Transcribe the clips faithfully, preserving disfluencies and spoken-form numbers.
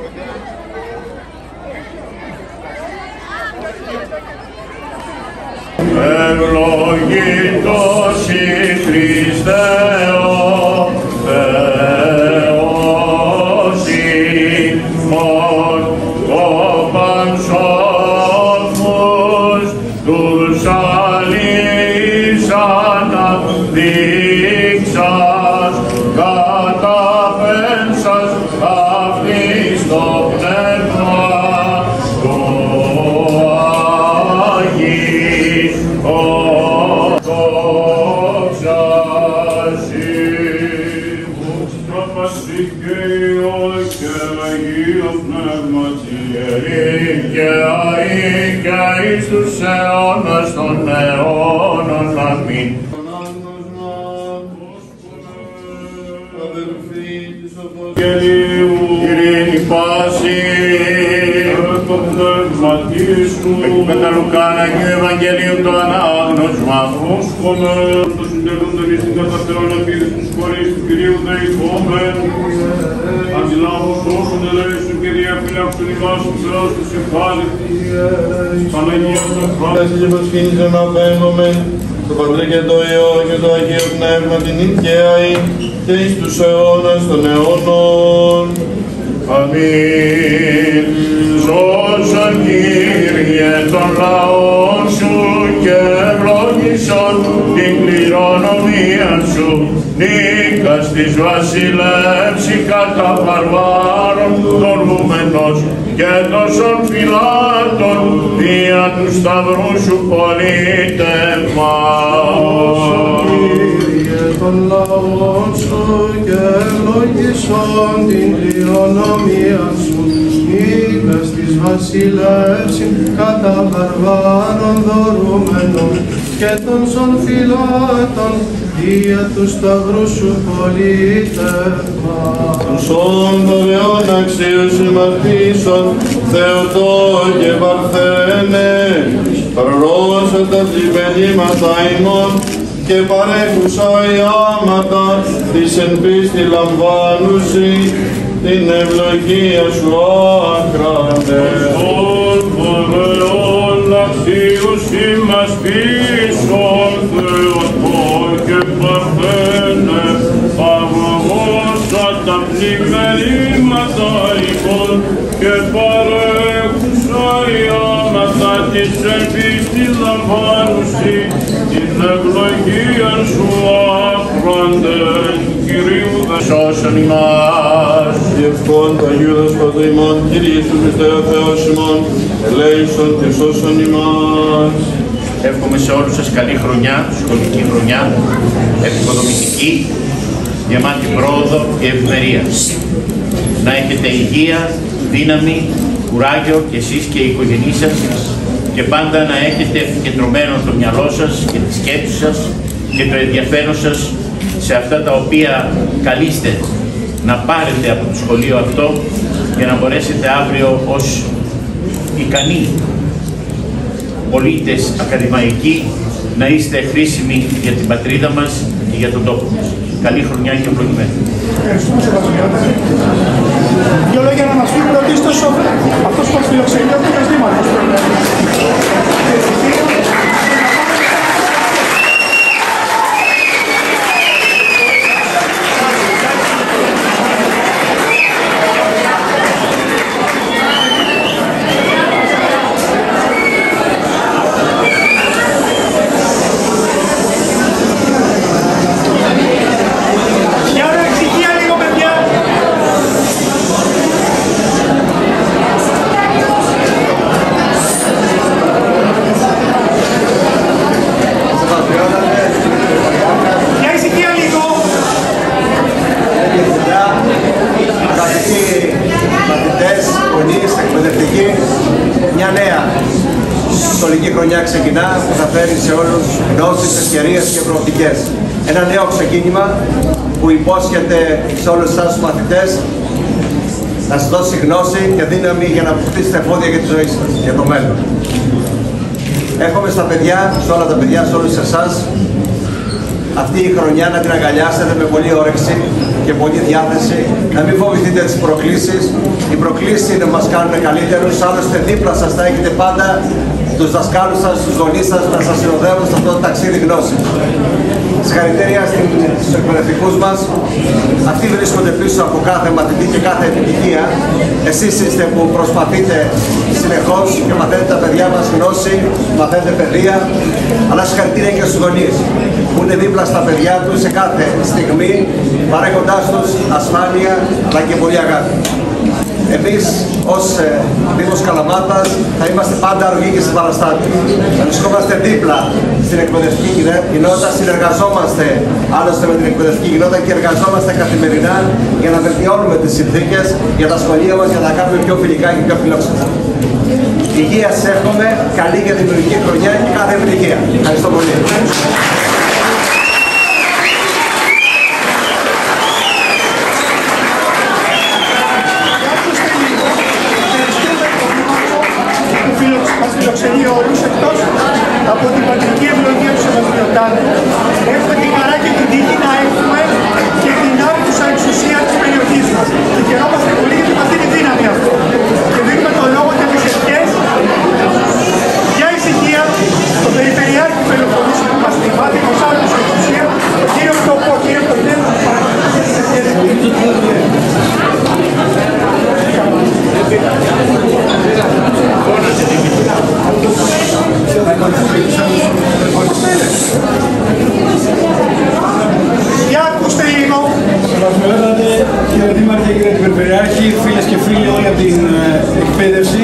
Ευλογητός η Χριστέ ο Θεός ημών, ο πανσόφους τους αλείς αναδείξας, καταπέμψας αυτής το πνεύμα το εις τους αιώνας των αιώνων. Αμήν. Ειρήνη πάση το πνεύματι σου. Εκ Λουκά Αγίου Ευαγγελίου το ανάγνωσμα. Πρόσχομαι το συντελούντον εις την καταφτερόν επίδης τους χωρίς του Κυρίου δεηθόμεν. Αντιλάβους όσων ελέησουν και διαφυλάξουν ημάς του Θεός τους ευχάλη. Παναγία των Φράτων και προσκύνησαν απέμπομεν το Πατρί και το Υιό και το Αγίο Πνεύμα την Οικαία και εις τους αιώνας των αιώνων. Αμήν. Σώσον Κύριε των λαών σου και ευλόγησον την κληρονομία σου. Νίκας της βασιλεύση κατά βαρβάρων τολμούμενος και τόσων φυλάτων δια του σταυρού σου πολίτευμα. Κύριε των λαών σου και ευλογήσον την κληρονομία σου. Νίκας της βασιλεύση κατά βαρβάρων δωρούμενων και τόσων φυλάτων δια του σταυρού σου πολίτευμα. Σον δωρεών αξίους ημαρτήσεων, Θεοτό και Παρθένε, παρόσα τα πλημελήματα ημών και παρέχουσα ιάματα της εν πίστη λαμβάνουσι την ευλογία σου άκρατε. Σον δωρεών αξίους ημαρτήσεων, Θεοτό και Παρθένε, παρόσα τα πλημελήματα ημών και παρέχουσα ιάματα της εν πίστη λαμβάνουσι την ευλογία σου άκραντες, Κυρίου δε σώσον ημάς. Διευκόν το Αγίος Πατριμών, Κύριε Ιησού Χριστέ ο Θεός ημών, ελέησον και σώσον ημάς. Εύχομαι σε όλους σας καλή χρονιά, σχολική χρονιά, επικοδομητική, γεμάτη πρόοδο και ευημερία. Να έχετε υγεία, δύναμη, κουράγιο και εσείς και οι οικογενείς σας και πάντα να έχετε επικεντρωμένο το μυαλό σας και τη σκέψη σας και το ενδιαφέρον σας σε αυτά τα οποία καλείστε να πάρετε από το σχολείο αυτό για να μπορέσετε αύριο ως ικανοί πολίτες ακαδημαϊκοί να είστε χρήσιμοι για την πατρίδα μας και για τον τόπο μας. Καλή χρονιά και ευλογημένη. Δύο λόγια να μας πει πρωτίστως αυτός που φιλοξενεί από το Δήμαρχος. Μια νέα σχολική χρονιά ξεκινά που θα φέρει σε όλους γνώσεις, ευκαιρίες και προοπτικές. Ένα νέο ξεκίνημα που υπόσχεται σε όλους εσάς τους μαθητές να σας δώσει γνώση και δύναμη για να αποκτήσετε εφόδια για τη ζωή σας, για το μέλλον. Εύχομαι στα παιδιά, σε όλα τα παιδιά, σε όλους εσάς, αυτή η χρονιά να την αγκαλιάσετε με πολλή όρεξη και πολλή διάθεση, να μην φοβηθείτε τις προκλήσεις. Οι προκλήσεις είναι που μας κάνουν καλύτερους, άλλωστε δίπλα σας θα έχετε πάντα τους δασκάλους σας, τους γονείς σας να σας συνοδεύουν σε αυτό το ταξίδι γνώσης. Συγχαρητήρια στους εκπαιδευτικούς μας. Αυτοί βρίσκονται πίσω από κάθε μαθητή και κάθε επιτυχία. Εσείς είστε που προσπαθείτε συνεχώς και μαθαίνετε τα παιδιά μας γνώση, μαθαίνετε παιδεία. Αλλά συγχαρητήρια και στους γονείς που είναι δίπλα στα παιδιά τους σε κάθε στιγμή, παρέχοντάς τους ασφάλεια αλλά και πολύ αγάπη. Εμείς ως ε, Δήμος Καλαμάτας θα είμαστε πάντα αργοί και συμπαραστάτες. Θα βρισκόμαστε δίπλα στην εκπαιδευτική κοινότητα, συνεργαζόμαστε άλλωστε με την εκπαιδευτική κοινότητα και εργαζόμαστε καθημερινά για να βελτιώνουμε τις συνθήκες για τα σχολεία μας, για να τα κάνουμε πιο φιλικά και πιο φιλόξενα. Υγεία σας εύχομαι, καλή και δημιουργική χρονιά και κάθε επιτυχία. Ευχαριστώ πολύ. Φιλοξενεί όλους εκτός από την πατρική ευλογία του Σεβασμιωτάτου. Έχουμε την χαρά και την τύχη να έχουμε και την άκουσα εξουσία της περιοχής μας. Και χαιρόμαστε πολύ γιατί μας δίνει δύναμη αυτό. Και δίνουμε το λόγο και τις ευχές για ησυχία στον Περιφερειάρχη Πελοποννήσου που μας τιμά, την οσάρτους εξουσία, τον κύριο Τοπό, κύριο Κοντέλο. Για ακούστε λίγο. Σεβασμιότατε κύριε Δήμαρχε, κύριε Περιφερειάρχη, φίλες και φίλοι όλοι από την ε, εκπαίδευση.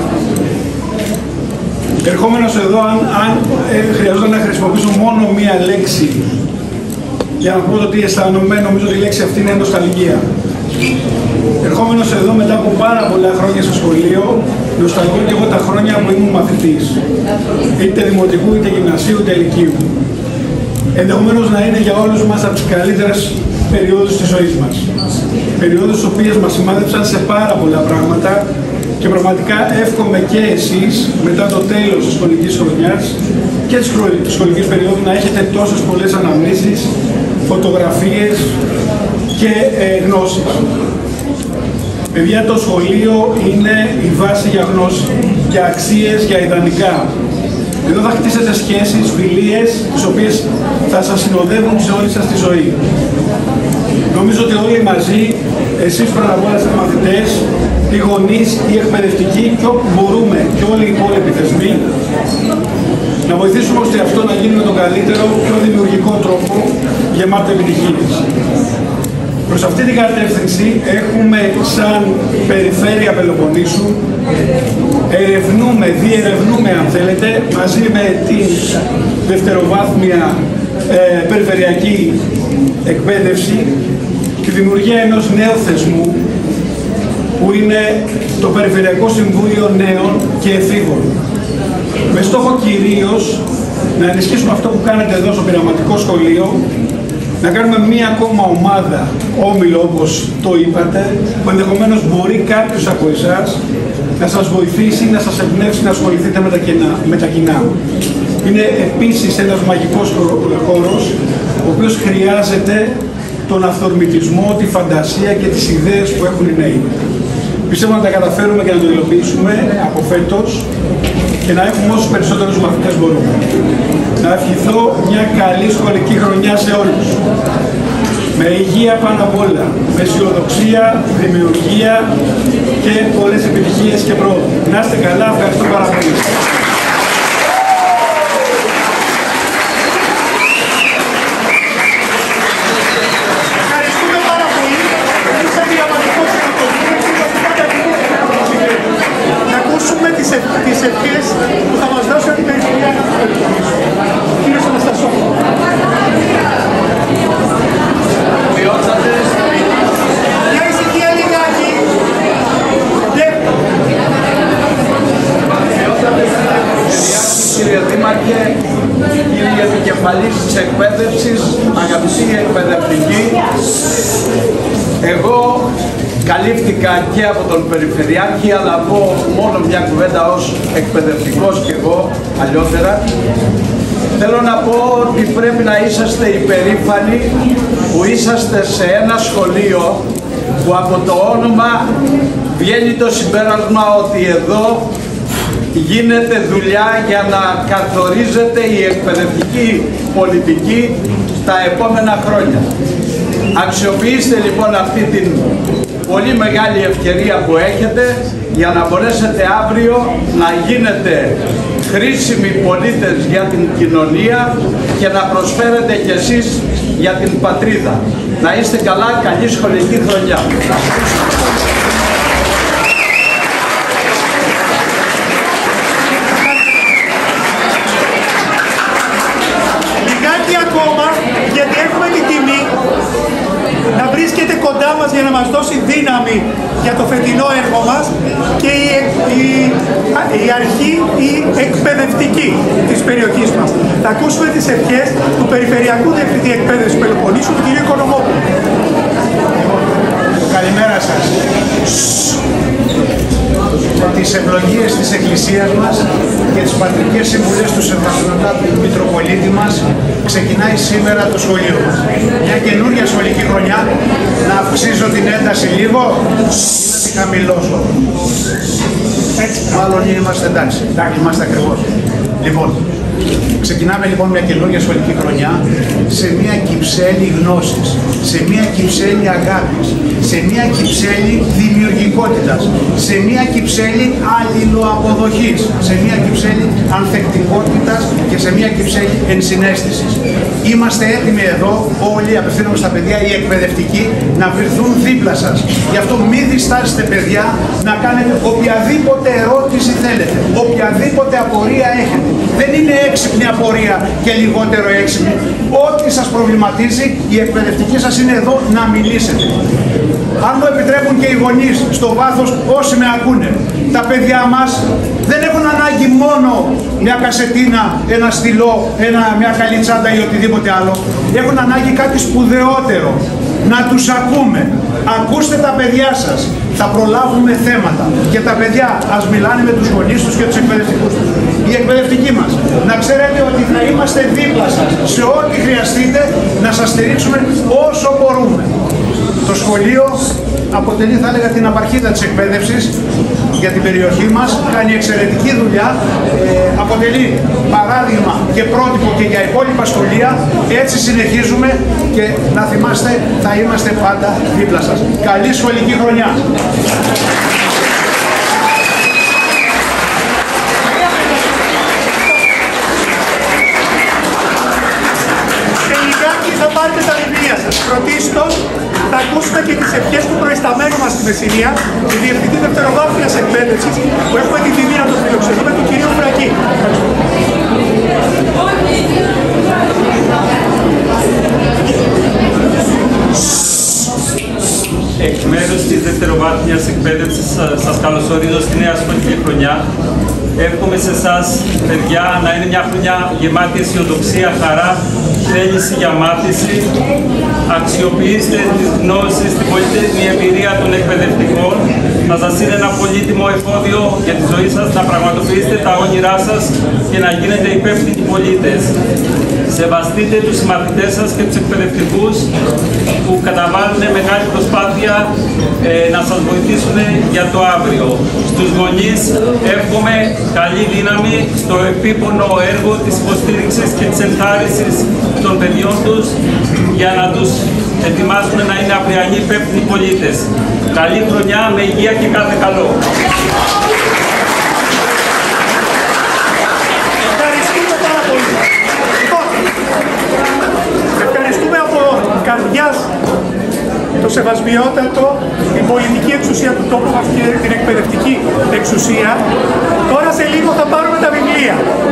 Ερχόμενος εδώ, αν, αν ε, χρειαζόταν να χρησιμοποιήσω μόνο μία λέξη για να πω το τι αισθάνομαι, νομίζω ότι η λέξη αυτή είναι νοσταλγία. Ερχόμενος εδώ μετά από πάρα πολλά χρόνια στο σχολείο, νοσταλγώ και εγώ τα χρόνια που ήμουν μαθητής. Είτε δημοτικού, είτε γυμνασίου, είτε λυκείου. Ενδεχομένως να είναι για όλους μας από τις καλύτερες περιόδους της ζωής μας. Περιόδους τις οποίες μας σημάδεψαν σε πάρα πολλά πράγματα και πραγματικά εύχομαι και εσείς μετά το τέλος της σχολικής χρονιάς και της σχολικής περίοδου να έχετε τόσες πολλές αναμνήσεις, φωτογραφίες και ε, γνώσεις. Παιδιά, το σχολείο είναι η βάση για γνώση, για αξίες, για ιδανικά. Εδώ θα χτίσετε σχέσεις, φιλίες, τις οποίες θα σας συνοδεύουν σε όλη σας τη ζωή. Νομίζω ότι όλοι μαζί, εσείς πρώτα απ' όλα είστε μαθητές, οι γονείς, οι εκπαιδευτικοί και όπου μπορούμε και όλοι οι υπόλοιποι θεσμοί, να βοηθήσουμε ώστε αυτό να γίνει με τον καλύτερο, πιο δημιουργικό τρόπο, γεμάτο επιτυχίες. Προς αυτή την κατεύθυνση έχουμε σαν Περιφέρεια Πελοποννήσου, ερευνούμε, διερευνούμε αν θέλετε, μαζί με την δευτεροβάθμια ε, περιφερειακή εκπαίδευση, τη δημιουργία ενός νέου θεσμού που είναι το Περιφερειακό Συμβούλιο Νέων και Εφήβων. Με στόχο κυρίως να ενισχύσουμε αυτό που κάνετε εδώ στο πειραματικό σχολείο, να κάνουμε μία ακόμα ομάδα, όμιλο όπως το είπατε, που ενδεχομένως μπορεί κάποιος από εσάς να σας βοηθήσει, να σας εμπνεύσει να ασχοληθείτε με τα, κοινά, με τα κοινά. Είναι επίσης ένας μαγικός χώρος, ο οποίος χρειάζεται τον αυθορμητισμό, τη φαντασία και τις ιδέες που έχουν οι νέοι. Πιστεύω να τα καταφέρουμε και να το υλοποιήσουμε από φέτος και να έχουμε όσους περισσότερους μαθητές μπορούμε. Να ευχηθώ μια καλή σχολική χρονιά σε όλους. Με υγεία πάνω απ' όλα, με αισιοδοξία, δημιουργία και πολλές επιτυχίες και πρόοδο. Να είστε καλά, ευχαριστώ πάρα πολύ. Ευχαριστούμε πάρα πολύ. Είσαι διαβατικός να ακούσουμε τις, ευ τις ευχές που θα μας δώσει την Περιφερειακή Πελοποννήσου. Κύριος Αναστασόπουλος. Για ησυχία λιγάκι. Κύριε Δήμαρχε, κύριε επικεφαλής της εκπαίδευσης, αγαπητοί εκπαιδευτικοί, εγώ καλύφθηκα και από τον Περιφερειάρχη, αλλά πω μόνο μια κουβέντα ως εκπαιδευτικός και εγώ αλλιότερα. θέλω να πω ότι πρέπει να είσαστε υπερήφανοι που είσαστε σε ένα σχολείο που από το όνομα βγαίνει το συμπέρασμα ότι εδώ γίνεται δουλειά για να καθορίζεται η εκπαιδευτική πολιτική τα επόμενα χρόνια. Αξιοποιήστε λοιπόν αυτή την πολύ μεγάλη ευκαιρία που έχετε για να μπορέσετε αύριο να γίνετε χρήσιμοι πολίτες για την κοινωνία και να προσφέρετε κι εσείς για την πατρίδα. Να είστε καλά, καλή σχολική χρονιά. Λιγάκι ακόμα, γιατί έχουμε την τιμή να βρίσκεται κοντά μας για να μας δώσει δύναμη για το φετινό έργο μας και η, η, η αρχή, η εκπαιδευτική της περιοχής μας. Θα ακούσουμε τις ευχές του Περιφερειακού Διευθυντή Εκπαίδευσης Πελοποννήσου, του κ. Οικονομόπουλου. Καλημέρα σας. Τις ευλογίες της Εκκλησίας μας και τις πατρικές συμβουλές του Σεβασμιωτάτου Μητροπολίτη μας ξεκινάει σήμερα το σχολείο μας. Μια καινούργια σχολική χρονιά. Να αυξήσω την ένταση λίγο ή να τη χαμηλώσω? Έτσι, μάλλον είμαστε εντάξει. Εντάξει, είμαστε ακριβώς. Λοιπόν, ξεκινάμε λοιπόν μια καινούργια σχολική χρονιά σε μια κυψέλη γνώσης, σε μια κυψέλη αγάπης, σε μια κυψέλη δημιουργικότητας, σε μια κυψέλη αλληλοαποδοχής, σε μια κυψέλη ανθεκτικότητας και σε μια κυψέλη ενσυναίσθησης. Είμαστε έτοιμοι εδώ όλοι, απευθύνομαι στα παιδιά, οι εκπαιδευτικοί, να βρεθούν δίπλα σας. Γι' αυτό μην διστάσετε παιδιά να κάνετε οποιαδήποτε ερώτηση θέλετε, οποιαδήποτε απορία έχετε. Δεν είναι έξυπνη απορία και λιγότερο έξυπνη. Ό,τι σας προβληματίζει, η εκπαιδευτική σας είναι εδώ να μιλήσετε. Αν μου επιτρέπουν και οι γονείς, στο βάθος όσοι με ακούνε, τα παιδιά μας δεν έχουν ανάγκη μόνο μια κασετίνα, ένα στυλό, ένα, μια καλή τσάντα ή οτιδήποτε άλλο. Έχουν ανάγκη κάτι σπουδαιότερο. Να τους ακούμε. Ακούστε τα παιδιά σας. Θα προλάβουμε θέματα. Και τα παιδιά ας μιλάνε με τους γονείς τους και τους εκπαιδευτικούς τους. Οι εκπαιδευτικοί μας, να ξέρετε ότι θα είμαστε δίπλα σας σε ό,τι χρειαστείτε, να σας στηρίξουμε όσο μπορούμε. Το σχολείο αποτελεί, θα έλεγα, την απαρχίδα της εκπαίδευσης για την περιοχή μας, κάνει εξαιρετική δουλειά, ε, αποτελεί παράδειγμα και πρότυπο και για υπόλοιπα σχολεία. Έτσι συνεχίζουμε και να θυμάστε, θα είμαστε πάντα δίπλα σας. Καλή σχολική χρονιά! Θα πάρετε τα βιβλία σας. Πρωτίστως, θα ακούσουμε και τις ευχές του προϊσταμένου μας στη Μεσσηνία, του Διευθυντή Δευτεροβάθμιας Εκπαίδευσης, που έχουμε την τιμή να τον φιλοξενούμε, του κ. Φρακή. Εκ μέρους της Δευτεροβάθμιας Εκπαίδευσης σας καλωσορίζω στη νέα σχολική χρονιά. Εύχομαι σε εσάς, παιδιά, να είναι μια χρονιά γεμάτη αισιοδοξία, χαρά, θέληση για μάθηση. Αξιοποιήστε τις γνώσεις, την πολύτιμη εμπειρία των εκπαιδευτικών. Θα σας είναι ένα πολύτιμο εφόδιο για τη ζωή σας, να πραγματοποιήσετε τα όνειρά σας και να γίνετε υπεύθυνοι πολίτες. Σεβαστείτε τους συμμαθητές σας και τους εκπαιδευτικούς που καταβάλουν μεγάλη προσπάθεια ε, να σας βοηθήσουν για το αύριο. Στους γονείς εύχομαι καλή δύναμη στο επίπονο έργο της υποστήριξης και της ενθάρρυνσης των παιδιών τους για να τους ετοιμάσουν να είναι αυριανοί υπεύθυνοι πολίτες. Καλή χρονιά με υγεία και κάθε καλό. Ευχαριστούμε πάρα πολύ. Λοιπόν, ευχαριστούμε από καρδιάς το σεβασμιότατο, την πολιτική εξουσία του τόπου μας και την εκπαιδευτική εξουσία. Τώρα σε λίγο θα πάρουμε τα βιβλία.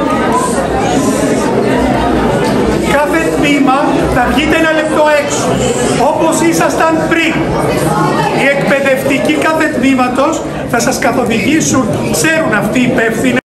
Κάθε τμήμα θα βγείτε ένα λεπτό έξω, όπως ήσασταν πριν. Οι εκπαιδευτικοί κάθε τμήματος θα σας καθοδηγήσουν, ξέρουν αυτοί οι υπεύθυνοι.